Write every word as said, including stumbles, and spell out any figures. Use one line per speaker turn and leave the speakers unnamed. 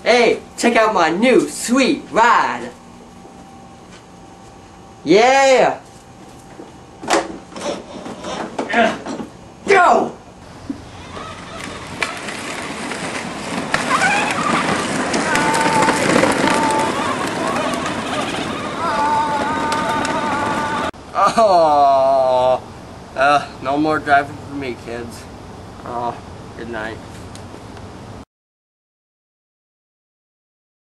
Hey, check out my new sweet ride. Yeah. Go. Oh, uh, no more driving for me, kids. Oh, good night.